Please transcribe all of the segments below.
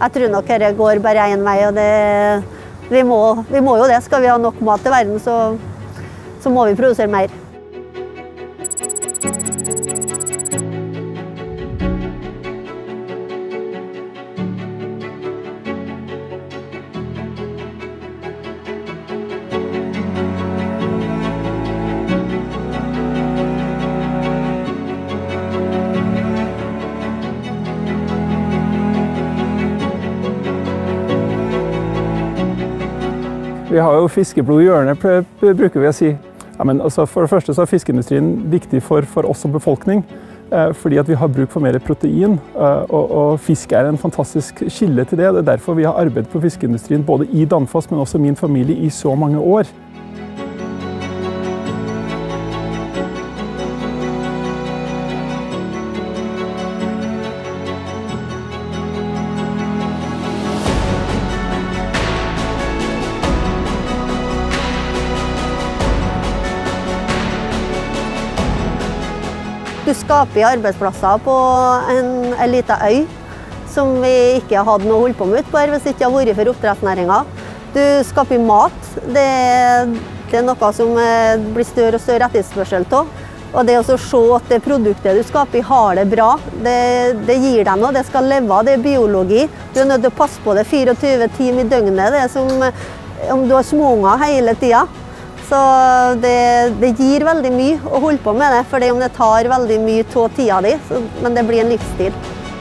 Jeg tror nok dette går bare en vei, og vi må jo det. Skal vi ha nok mat til verden, så må vi produsere mer. Vi har jo fiskeblod i hjørnet, bruker vi å si. Ja, men altså, for det første så er fiskeindustrien viktig for oss som befolkning, fordi at vi har bruk for mer protein, og fisk er en fantastisk kilde til det. Det er derfor vi har arbeidet på fiskeindustrien både i Danfoss, men også min familie i så mange år. Du skaper arbeidsplasser på en liten øy som vi ikke hadde noe å holde på med utpå her hvis det ikke hadde vært for oppdrettsnæringen. Du skaper mat. Det er noe som blir større og større etterspørsel av. Og det å se at det produktet du skaper har det bra, det gir deg noe. Det skal leve, det er biologi. Du er nødt til å passe på det 24 timer i døgnet. Det er som om du har småunger hele tiden. Så det gir veldig mye å holde på med det, for det tar veldig mye av tida di, men det blir en livsstil.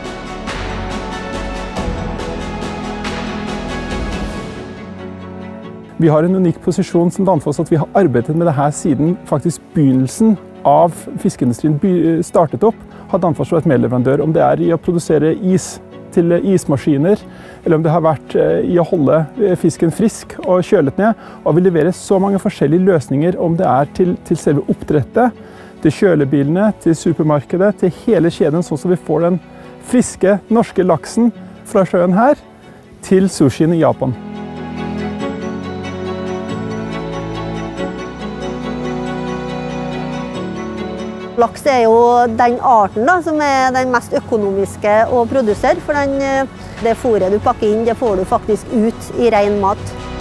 Vi har en unik posisjon som Danfoss at vi har arbeidet med dette siden faktisk begynnelsen av fiskeindustrien startet opp. Har Danfoss vært medleverandør, om det er i å produsere is til ismaskiner, eller om det har vært i å holde fisken frisk og kjølet ned. Og vi leverer så mange forskjellige løsninger, om det er til selve oppdrettet, til kjølebilene, til supermarkedet, til hele kjeden, sånn som vi får den friske norske laksen fra sjøen her, til sushien i Japan. Laks er jo den arten som er den mest økonomiske å produsere, for det fôret du pakker inn, det får du faktisk ut i ren mat.